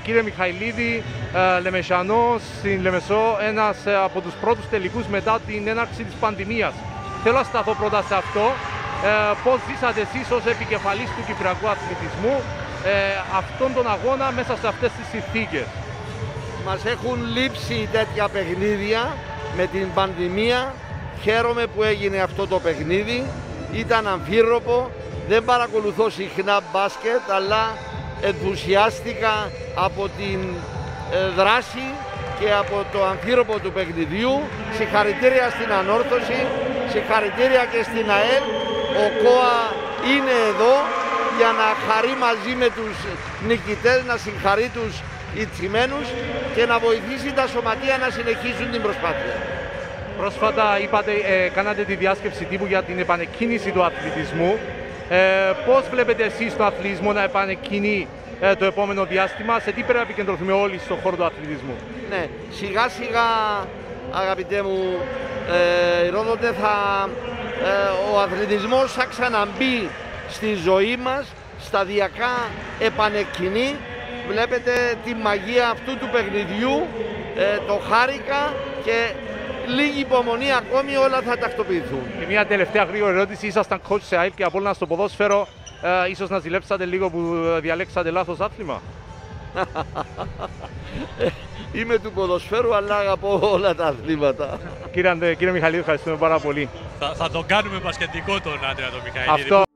Κύριε Μιχαηλίδη, Λεμεσανός στην Λεμεσό, ένας από τους πρώτους τελικούς μετά την έναρξη της πανδημίας. Θέλω να σταθώ πρώτα σε αυτό. Πώς ζήσατε εσείς ως επικεφαλής του κυπριακού αθλητισμού αυτόν τον αγώνα μέσα σε αυτές τις συνθήκες? Μας έχουν λείψει τέτοια παιχνίδια με την πανδημία. Χαίρομαι που έγινε αυτό το παιχνίδι. Ήταν αμφίροπο. Δεν παρακολουθώ συχνά μπάσκετ, αλλά ενθουσιάστηκα από την δράση και από το αμφίροπο του παιχνιδιού. Συγχαρητήρια στην Ανόρθωση, συγχαρητήρια και στην ΑΕΛ. Ο ΚΟΑ είναι εδώ για να χαρεί μαζί με τους νικητές, να συγχαρεί τους ηττημένους και να βοηθήσει τα σωματεία να συνεχίσουν την προσπάθεια. Πρόσφατα κάνατε τη διάσκεψη τύπου για την επανεκκίνηση του αθλητισμού. Πώς βλέπετε εσείς τον αθλητισμό να επανεκκινεί το επόμενο διάστημα? Σε τι πρέπει να επικεντρωθούμε όλοι στον χώρο του αθλητισμού? Ναι, σιγά σιγά, αγαπητέ μου Ηρόδοτε, ο αθλητισμός θα ξαναμπεί στη ζωή μας, σταδιακά επανεκκινεί. Βλέπετε τη μαγεία αυτού του παιχνιδιού, το χάρηκα και λίγη υπομονή ακόμη, όλα θα τακτοποιηθούν. Και μια τελευταία γρήγορη ερώτηση. Ήσασταν coach σε ΑΕΠ και Απόλλωνα στο ποδόσφαιρο. Ίσως να ζηλέψατε λίγο που διαλέξατε λάθος άθλημα? Είμαι του ποδοσφαίρου, αλλά αγαπώ όλα τα αθλήματα. Κύριε Μιχαηλίδη, ευχαριστούμε πάρα πολύ. Θα τον κάνουμε μπασκετικό τον Άντρεα τον Μιχαηλίδη.